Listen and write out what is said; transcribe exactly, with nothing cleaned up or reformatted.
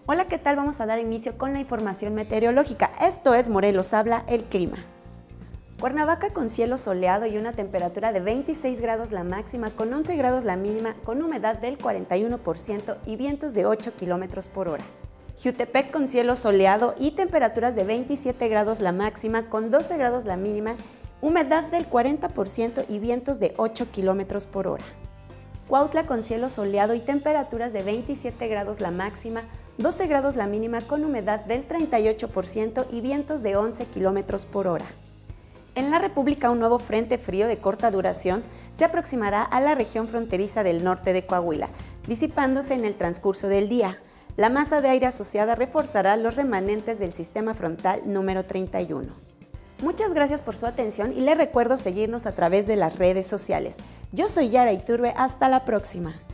Hola, ¿qué tal? Vamos a dar inicio con la información meteorológica. Esto es Morelos Habla, el clima. Cuernavaca con cielo soleado y una temperatura de veintiséis grados la máxima, con once grados la mínima, con humedad del cuarenta y uno por ciento y vientos de ocho kilómetros por hora. Jiutepec con cielo soleado y temperaturas de veintisiete grados la máxima, con doce grados la mínima, humedad del cuarenta por ciento y vientos de ocho kilómetros por hora. Cuautla con cielo soleado y temperaturas de veintisiete grados la máxima, doce grados la mínima, con humedad del treinta y ocho por ciento y vientos de once kilómetros por hora. En la República, un nuevo frente frío de corta duración se aproximará a la región fronteriza del norte de Coahuila, disipándose en el transcurso del día. La masa de aire asociada reforzará los remanentes del sistema frontal número treinta y uno. Muchas gracias por su atención y les recuerdo seguirnos a través de las redes sociales. Yo soy Yara Iturbe, hasta la próxima.